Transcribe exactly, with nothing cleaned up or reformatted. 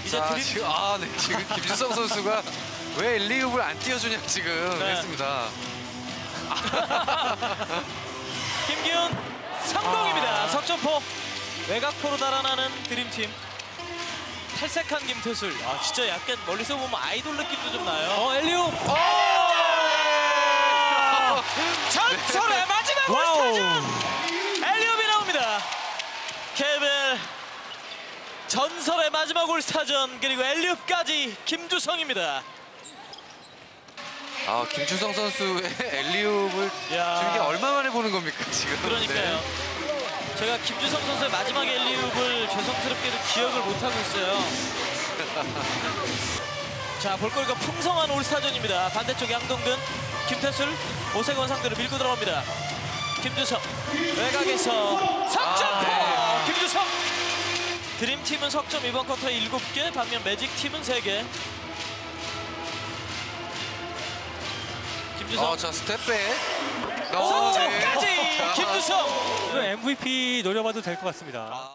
이제 자, 드림 지금 아, 네. 지금 김주성 선수가 왜 엘리웁을 안 띄워주냐 지금 네. 했습니다. 김기훈 성공입니다. 아. 석점포. 외곽포로 달아나는 드림팀. 탈색한 김태술. 아 진짜 약간 멀리서 보면 아이돌 느낌도 좀 나요. 어, 엘리웁. 전설의 마지막 올스타전. 엘리웁이 나옵니다. 케이비엘 전설의 마지막 올스타전 그리고 엘리웁까지 김주성입니다. 아, 김주성 선수의 엘리웁을 야. 지금 이게 얼마 만에 보는 겁니까 지금? 그러니까요. 네. 제가 김주성 선수의 마지막 엘리웁을 죄송스럽게도 기억을 못하고 있어요. 자, 볼거리가 풍성한 올스타전입니다. 반대쪽 양동근, 김태술, 오세권 상대로 밀고 들어갑니다. 김주성, 외곽에서 석점포! 아, 네. 김주성! 드림팀은 석점 이번 쿼터에 일곱 개, 반면 매직팀은 세 개. 김주성, 어, 자, 스텝백. 석점까지! 네. 김주성! 엠브이피 노려봐도 될 것 같습니다.